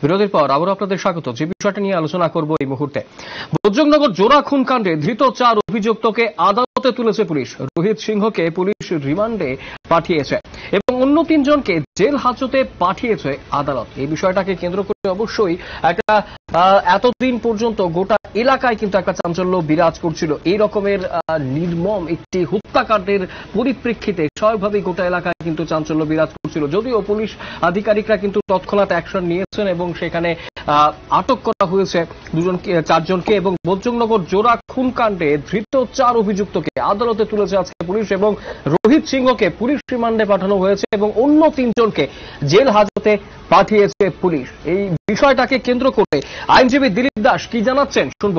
বিরতির পর আবারও আপনাদের স্বাগত। যে বিষয়টা নিয়ে আলোচনা করব এই মুহূর্তে, ভোজনগর জোড়া খুন কাণ্ডে ধৃত 4 অভিযুক্তকে আদালতে তুলেছে পুলিশ। রোহিত সিংহকে পুলিশ রিমান্ডে পাঠিয়েছে এবং অন্য 3 জনকে জেল হাজতে পাঠিয়েছে আদালত। এই বিষয়টাকে কেন্দ্র করে অবশ্যই একটা এতদিন পর্যন্ত গোটা এলাকায় কিন্তু একটা চাঞ্চল্য বিরাজ করছিল। এই রকমের নির্মম একটি হত্যাকাণ্ডের পরিপ্রেক্ষিতে স্বাভাবিকভাবেই গোটা এলাকায় কিন্তু চাঞ্চল্য বিরাজ করছিল। যদিও পুলিশ আধিকারিকরা কিন্তু তৎক্ষণাৎ অ্যাকশন নিয়েছেন এবং সেখানে আটক করা হয়েছে 4 জনকে এবং ভোজনগর জোড়া খুন কাণ্ডে ধৃত 4 অভিযুক্তকে আদালতে তুলেছে আজকে পুলিশ এবং রোহিত সিংহকে পুলিশ রিমান্ডে পাঠানো হয়েছে এবং অন্য 3 জনকে জেল হাজতে পাঠিয়েছে পুলিশ। এই বিষয়টাকে কেন্দ্র করে আইনজীবী দিলীপ দাস কি জানাচ্ছেন শুনব।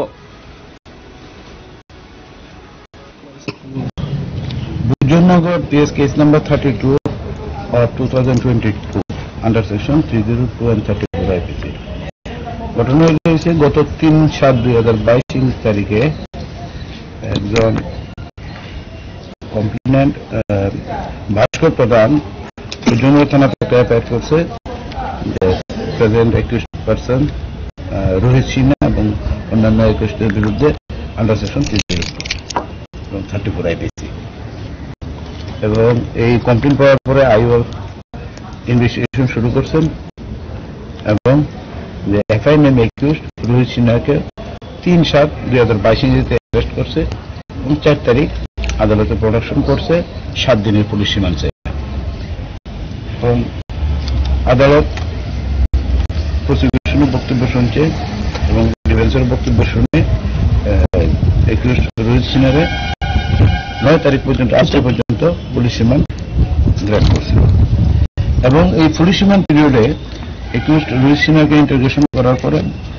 ভোজনগর PS case number 32 of 2022 under section 302 and 34 IPC। ঘটনা হয়েছে গত 3/7/2022 তারিখে একজন কমপ্লেনেন্ট ভাস্কর প্রধান ভোজনগর থানা অ্যাটাক করছে present accused person Rohit Sinha এবং অন্যান্য অ্যাকিউজদের বিরুদ্ধে আন্ডার সেকশন 302 এবং 34 IPC। এবং এই কমপ্লেন পাওয়ার পরে আইও ইনভেস্টিগেশন শুরু করছেন এবং এফআই নেম অ্যাকিউজড রোহিত সিনহাকে 3/7/2022 ইংরেজিতে অ্যারেস্ট করছে এবং 4 তারিখ আদালতে প্রোডাকশন করছে 7 দিনের পুলিশ রিমান্ডে। এবং আদালত প্রসিকিউশনের বক্তব্য শুনছে এবং ডিফেন্সের বক্তব্য শুনে অ্যাকিউজড রোহিত সিনহাকে 9 তারিখ পর্যন্ত আজকে পর্যন্ত পুলিশ রিমান্ড গ্রান্ট করছিল। এবং এই পুলিশ রিমান্ড পিরিয়ডে অ্যাকিউজড রোহিত সিনহাকে ইন্টারোগেশন করার পরে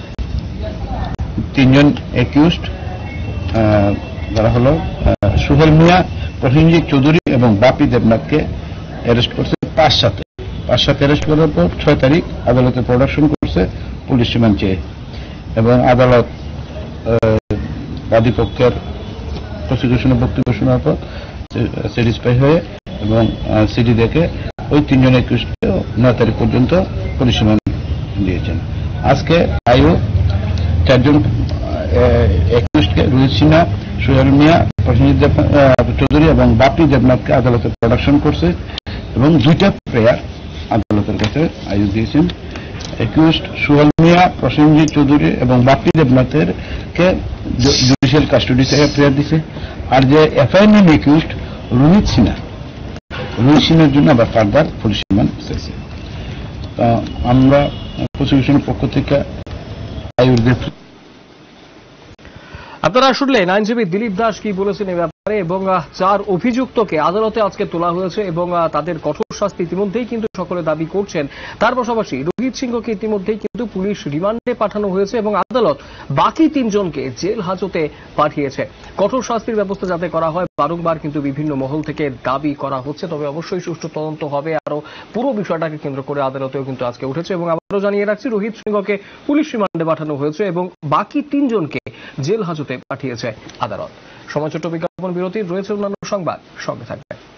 3 জন অ্যাকিউজড যারা হলো সুহেল মিয়া, প্রসেনজিৎ চৌধুরী এবং বাপি দেবনাথকে অ্যারেস্ট করছে 5/7 অ্যারেস্ট করার পর 6 তারিখ আদালতে প্রোডাকশন করছে পুলিশ রিমান্ড চেয়ে। এবং আদালত বাদীপক্ষের প্রসিকিউশনের বক্তব্য শোনার পর স্যাটিসফাই হয়ে এবং সিডি দেখে ওই 3 জন অ্যাকিউজকে 9 তারিখ পর্যন্ত পুলিশ রিমান্ড দিয়েছেন। আজকে আইও 4 জন অ্যাকিউজকে রোহিত সিনহা, সোহেল মিয়া, প্রসেনজিৎ চৌধুরী এবং বাপি দেবনাথকে আদালতে প্রোডাকশন করছে এবং 2টা প্রেয়ার আদালতের কাছে আইও দিয়েছেন। অ্যাকিউজড সোহেল মিয়া, প্রসেনজিৎ চৌধুরী এবং বাপি দেবনাথের কে জুডিশিয়াল কাস্টডি থেকে প্রেয়ার দিছে। আর যে এফআইআর নেম অ্যাকিউজড রোহিত সিনহার জন্য আবার ফার্দার পুলিশ রিমান্ড চাইছে। আমরা প্রসিকিউশনের পক্ষ থেকে আপনারা শুনলেন আইনজীবী দিলীপ দাস কি বলেছেন এই ব্যাপারে এবং 4 অভিযুক্তকে আদালতে আজকে তোলা হয়েছে এবং তাদের কঠোর শাস্তি ইতিমধ্যেই কিন্তু সকলে দাবি করছেন। তার পাশাপাশি রোহিত সিংহকে ইতিমধ্যেই কিন্তু পুলিশ রিমান্ডে পাঠানো হয়েছে এবং আদালত বাকি 3 জনকে জেল হাজতে পাঠিয়েছে। কঠোর শাস্তির ব্যবস্থা যাতে করা হয় বারংবার কিন্তু বিভিন্ন মহল থেকে দাবি করা হচ্ছে, তবে অবশ্যই সুষ্ঠু তদন্ত হবে। আরো পুরো বিষয়টাকে কেন্দ্র করে আদালতেও কিন্তু আজকে উঠেছে এবং আবারও জানিয়ে রাখছি রোহিত সিংহকে পুলিশ রিমান্ডে পাঠানো হয়েছে এবং বাকি 3 জনকে জেল হাজতে পাঠিয়েছে আদালত। সময় ছোট্ট বিজ্ঞাপন বিরতির রয়েছে অন্যান্য সংবাদ, সঙ্গে থাকবে।